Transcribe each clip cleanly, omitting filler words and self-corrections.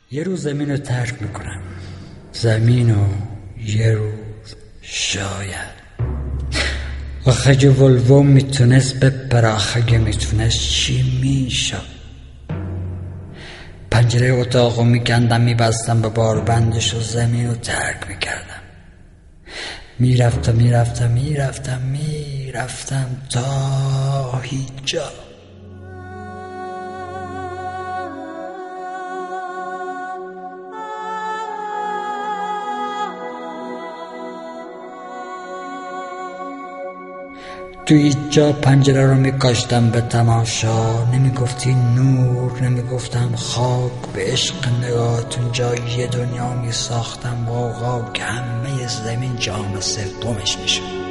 یه روز زمین رو ترک میکنم، زمین رو یه روز شاید اگه ولوو میتونست بپره، اگه میتونست چی میشد؟ پنجره اتاق رو میکندم، میبستم به باربندش و زمین رو ترک میکردم. میرفتم تا هیچ جا. تو هیچ جا پنجره رو میکاشتم به تماشا، نمیگفتی نور، نمیگفتم خاک، به عشق نگاهتون جای دنیا میساختم واقعا که همه زمین جام سومش میشد.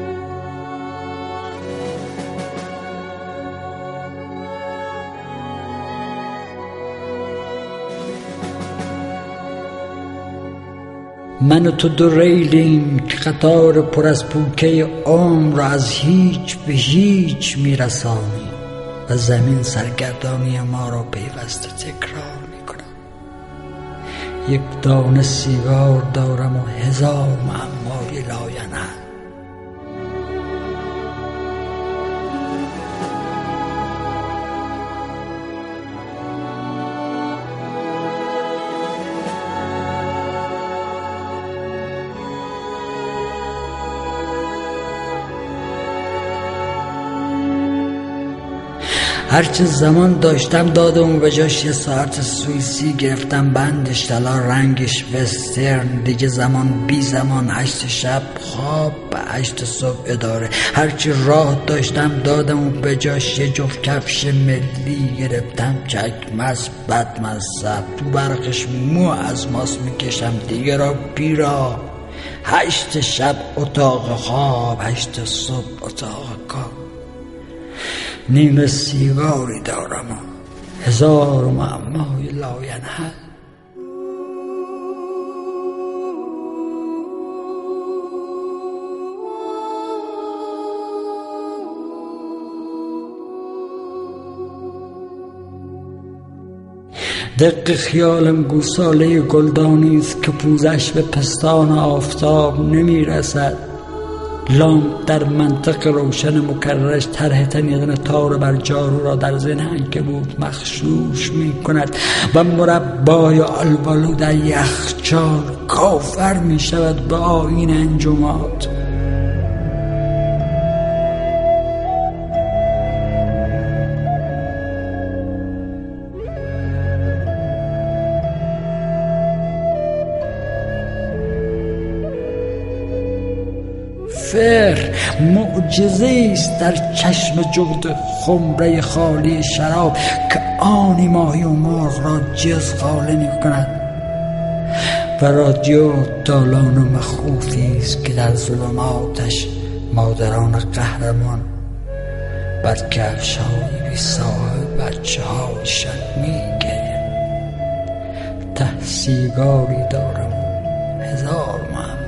من و تو دو ریلیم که قطار پر از پوکه عمر را از هیچ به هیچ میرسانی و زمین سرگردانی ما را پیوسته تکرار میکنم. یک دانه سیگار دارم و هزار معمای لاینحل. هرچه زمان داشتم دادم به جاش یه ساعت سوئیسی گرفتم بندش، طلا رنگش وسترن، دیگه زمان بی زمان، 8 شب خواب به 8 صبح اداره. هرچی راه داشتم دادم به جاش یه جفت کفش ملی گرفتم، چکمز بدمزد، تو برقش مو از ماس میکشم دیگه را بیرا. 8 شب اتاق خواب، 8 صبح اتاق کار. نیم سیگاری دارم و هزار معمای لاینحل. دق خیالم گوساله گلدانیست که پوزش به پستان آفتاب نمیرسد. لامپ در منطق روشن مکررش طرح تنیدن تار بر جارو را در ذهن عنکبوت مغشوش می کند و مربای آلبالو در یخچال کافر می شود به آیین انجماد. معجزه است در چشم جغد خمره خالی شراب که آنی ماهی و مرغ را جزغاله می کند و رادیو دالان و مخوفی است که در ظلماتش مادران قهرمان بر کفش‌های بی صاحب بچه هایشان می گرید. ته سیگاری دارم هزار معمول